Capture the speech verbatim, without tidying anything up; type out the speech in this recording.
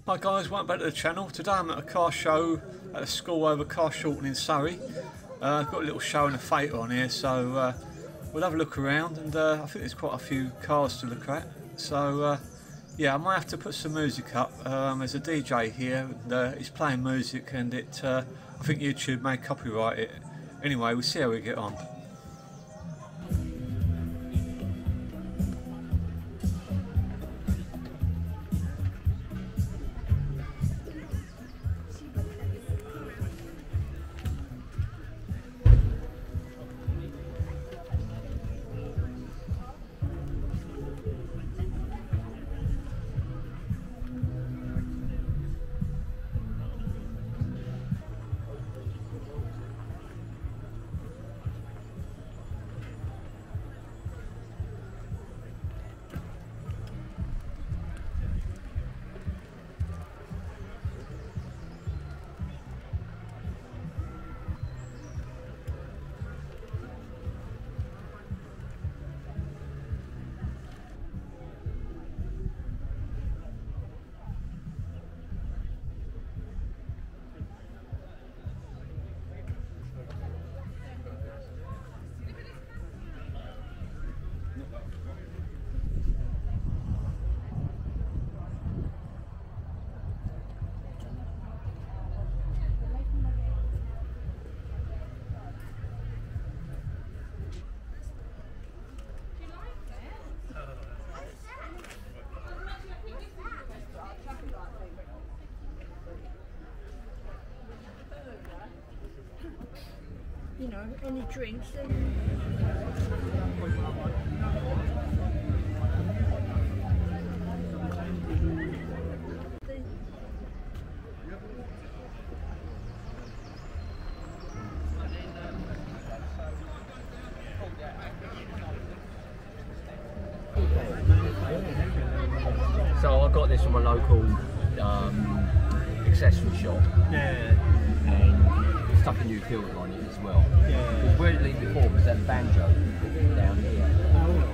Hi guys, welcome back to the channel. Today I'm at a car show at a school over Carshalton in Surrey. Uh, I've got a little show and a theatre on here, so uh, we'll have a look around, and uh, I think there's quite a few cars to look at. So uh, yeah, I might have to put some music up. Um, there's a D J here, and uh, he's playing music, and it uh, I think YouTube may copyright it. Anyway, we'll see how we get on. You know, any drinks and... So I got this from a local um, accessory shop. Yeah. And stuck a new filter on it as well. Yeah. Because where it lead before was that banjo down here. Oh,